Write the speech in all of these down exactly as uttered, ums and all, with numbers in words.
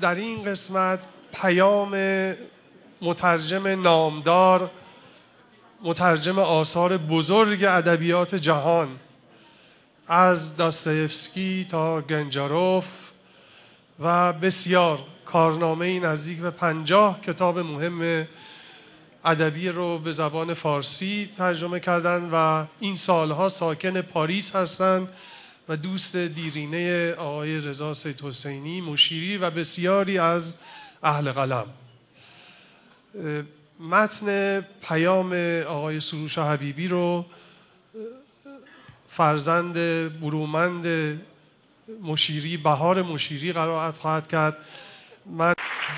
در این قسمت پیام مترجم نامدار، مترجم آثار بزرگ ادبیات جهان، از داستایفسکی تا گنجاروف و بسیار کارنامه نزدیک به پنجاه کتاب مهم ادبی رو به زبان فارسی ترجمه کردند و این سالها ساکن پاریس هستند و دوست دیرینه آقای رضا سیدحسینی مشیری و بسیاری از اهل قلم. متن پیام آقای سروش حبیبی رو فرزند برومند مشیری، بهار مشیری قرائت خواهد کرد. من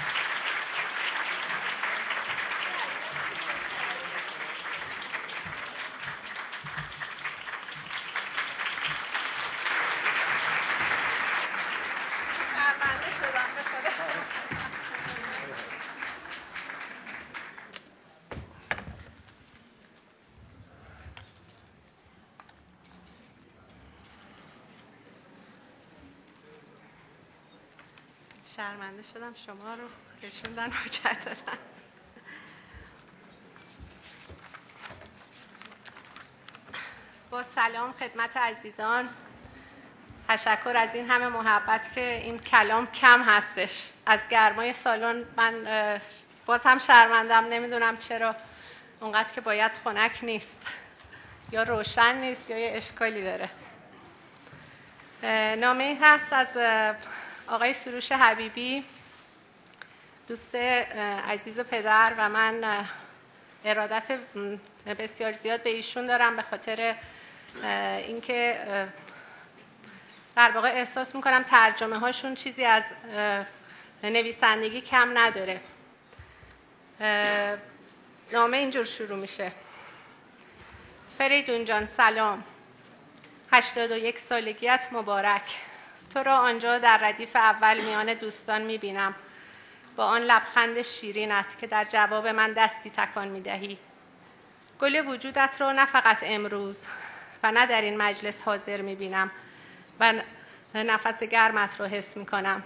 شرمنده شدم شما رو کشوندن مجدداً. با سلام خدمت عزیزان، تشکر از این همه محبت که این کلام کم هستش. از گرمای سالن من باز هم شرمندم، نمیدونم چرا اونقدر که باید خنک نیست، یا روشن نیست یا یه اشکالی داره. نامه هست از آقای سروش حبیبی، دوست عزیز پدر، و من ارادت بسیار زیاد به ایشون دارم به خاطر اینکه در واقع احساس میکنم ترجمه هاشون چیزی از نویسندگی کم نداره. نامه اینجور شروع میشه: فریدون جان سلام، هشتاد و یک سالگیت مبارک. تو را آنجا در ردیف اول میان دوستان میبینم با آن لبخند شیرینت که در جواب من دستی تکان میدهی. گل وجودت را نه فقط امروز و نه در این مجلس حاضر میبینم و نفس گرمت را حس میکنم،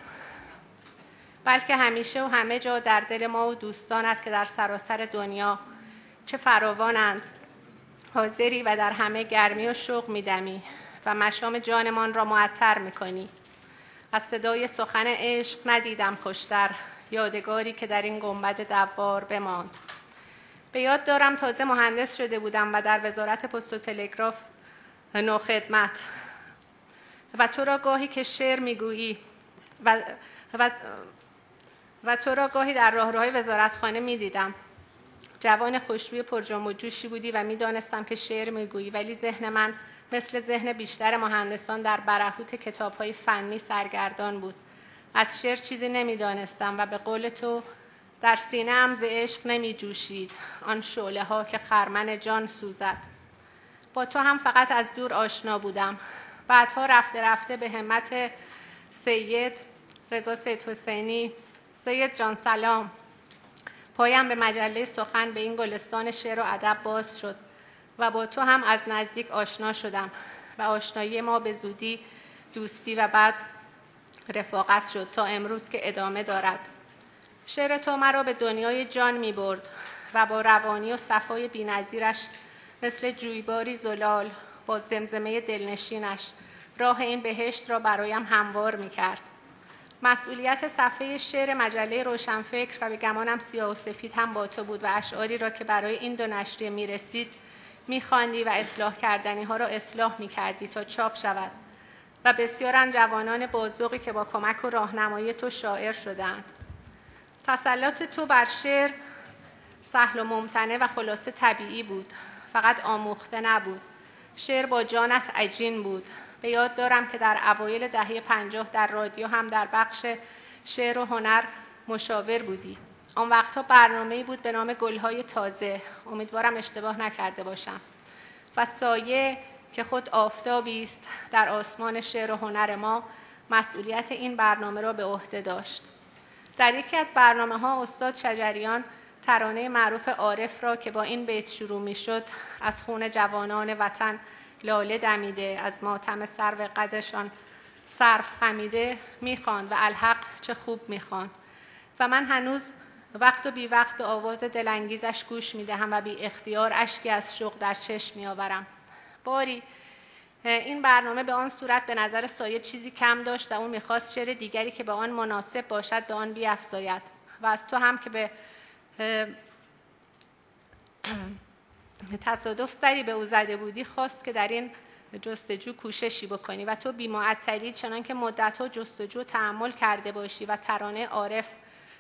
بلکه همیشه و همه جا در دل ما و دوستانت که در سراسر دنیا چه فراوانند حاضری و در همه گرمی و شوق میدمی و مشام جانمان را معطر میکنی. از صدای سخن عشق ندیدم خوشتر، یادگاری که در این گنبد دوار بماند. به یاد دارم تازه مهندس شده بودم و در وزارت پست و تلگراف نوخدمت و تو را گاهی که شعر میگویی و و و تو را گاهی در راهروهای وزارتخانه میدیدم. جوان خوشروی پرجنب و جوشی بودی و میدانستم که شعر میگویی، ولی ذهن من مثل ذهن بیشتر مهندسان در برهوت کتاب‌های فنی سرگردان بود. از شعر چیزی نمی‌دانستم و به قول تو در سینه‌ام ز عشق نمی‌جوشید آن شعله‌ها که خرمن جان سوزد. با تو هم فقط از دور آشنا بودم. بعدها رفته رفته به همت سید رضا سیدحسینی، سید جان سلام، پایم به مجله سخن به این گلستان شعر و ادب باز شد و با تو هم از نزدیک آشنا شدم و آشنایی ما به زودی دوستی و بعد رفاقت شد تا امروز که ادامه دارد. شعر تو مرا به دنیای جان می برد و با روانی و صفای بی‌نظیرش مثل جویباری زلال با زمزمه دلنشینش راه این بهشت را برایم هموار می کرد. مسئولیت صفحه شعر مجله روشنفکر و به گمانم سیاه و سفید هم با تو بود و اشعاری را که برای این دو نشریه می رسید می خواندی و اصلاح کردنی ها را اصلاح می کردی تا چاپ شود و بسیارن جوانان بازوقی که با کمک و راهنمایی تو شاعر شدند. تسلط تو بر شعر سهل و ممتنع و خلاصه طبیعی بود، فقط آموخته نبود. شعر با جانت عجین بود. به یاد دارم که در اوایل دهه پنجاه در رادیو هم در بخش شعر و هنر مشاور بودی. آن وقتها برنامه‌ای بود به نام گل‌های تازه، امیدوارم اشتباه نکرده باشم، و سایه که خود آفتابی است در آسمان شعر و هنر ما مسئولیت این برنامه را به عهده داشت. در یکی از برنامه‌ها استاد شجریان ترانه معروف عارف را که با این بیت شروع می‌شد: از خون جوانان وطن لاله دمیده، از ماتم سرو قدشان صرف خمیده میخواند و الحق چه خوب میخواند و من هنوز وقت و بی وقت به آواز دلانگیزش گوش میدهم و بی اختیار اشکی از شوق در چشم میآورم. باری این برنامه به آن صورت به نظر سایه چیزی کم داشت و اون میخواست شعر دیگری که به آن مناسب باشد به آن بیفزاید و از تو هم که به تصادف سری به او زده بودی خواست که در این جستجو کوششی بکنی و تو بی‌معطلی چنان که مدت‌ها جستجو تأمل کرده باشی و ترانه عارف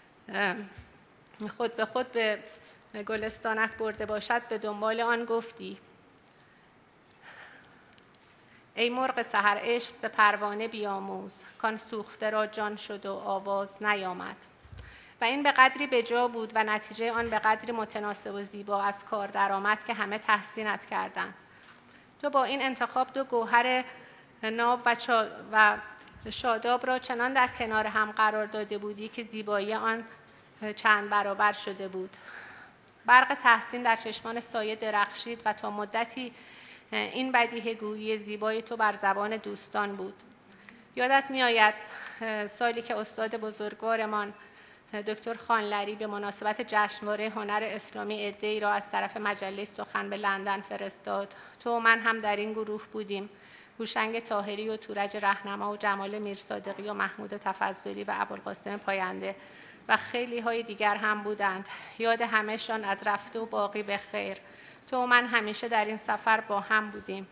خود به خود به گلستانت برده باشد به دنبال آن گفتی ای مرغ سحر عشق ز پروانه بیاموز کان سوخته را جان شد و آواز نیامد. و این به قدری به جا بود و نتیجه آن به قدری متناسب و زیبا از کار درآمد که همه تحسینت کردند. تو با این انتخاب دو گوهر ناب و, و شاداب را چنان در کنار هم قرار داده بودی که زیبایی آن چند برابر شده بود. برق تحسین در چشمان سایه درخشید و تا مدتی این بدیهه گویی زیبای تو بر زبان دوستان بود. یادت می آید سالی که استاد بزرگوارمان دکتر خانلری به مناسبت جشنواره هنر اسلامی عده‌ای را از طرف مجله سخن به لندن فرستاد. تو و من هم در این گروه بودیم. هوشنگ طاهری و تورج رهنما و جمال میرصادقی و محمود تفضلی و ابوالقاسم پاینده و خیلی های دیگر هم بودند. یاد همه‌شان از رفته و باقی به خیر. تو و من همیشه در این سفر با هم بودیم.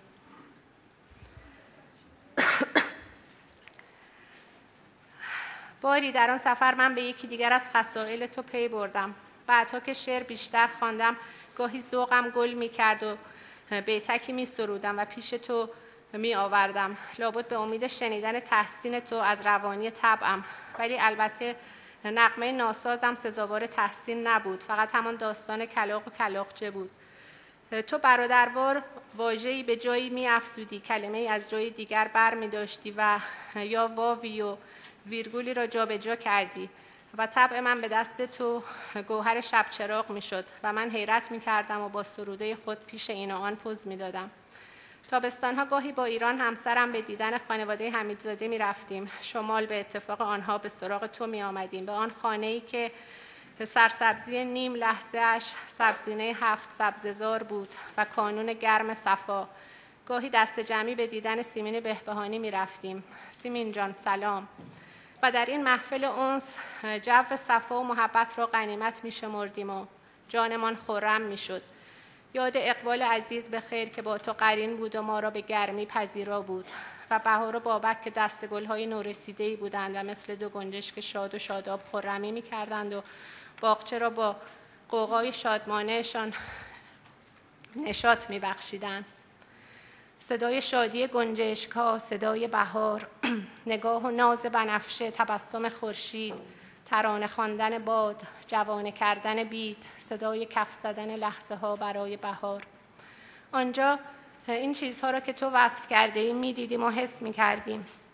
باری در آن سفر من به یکی دیگر از خصائل تو پی بردم. بعدها که شعر بیشتر خواندم گاهی ذوقم گل می کرد و بیتکی می سرودم و پیش تو می آوردم. لابد به امید شنیدن تحسین تو از روانی طبعم، ولی البته نغمه ناسازم سزاوار تحسین نبود، فقط همان داستان کلاغ و کلاغچه بود. تو برادروار واژه‌ای به جایی می افزودی، کلمه‌ای از جای دیگر بر می داشتی و یا واوی و ویرگولی را جا به جا کردی و طبع من به دست تو گوهر شب چراغ می شد و من حیرت می کردم و با سروده خود پیش این و آن پوز می دادم. تابستانها گاهی با ایران همسرم به دیدن خانواده حمیدزاده می رفتیم. شمال به اتفاق آنها به سراغ تو می آمدیم، به آن خانه‌ای که سرسبزی نیم لحظه اش سبزینه هفت سبززار بود و کانون گرم صفا. گاهی دست جمعی به دیدن سیمین بهبهانی می رفتیم. سیمین جان سلام. و در این محفل انس جو صفا و محبت را غنیمت می شمردیم و جانمان خرم می شد. یاد اقبال عزیز به خیر که با تو قرین بود و ما را به گرمی پذیرا بود و بهار و بابک که دست گل‌های نورسیده‌ای بودند و مثل دو گنجشک شاد و شاداب خرمی می کردند و باغچه را با غوغای شادمانه‌شان نشاط می بخشیدند. صدای شادی گنجشک‌ها، صدای بهار، نگاه و ناز بنفشه، تبسم خورشید، ترانه خواندن باد، جوانه کردن بید، صدای کف زدن لحظه ها برای بهار. آنجا این چیزها را که تو وصف کرده ای می دیدیم و حس می کردیم.